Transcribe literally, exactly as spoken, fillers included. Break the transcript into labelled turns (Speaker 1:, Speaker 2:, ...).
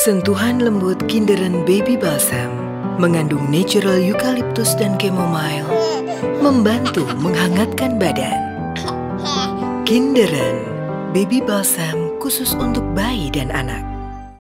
Speaker 1: Sentuhan lembut Kinderen Baby Balsam mengandung natural eucalyptus dan chamomile, membantu menghangatkan badan. Kinderen Baby Balsam khusus untuk bayi dan anak.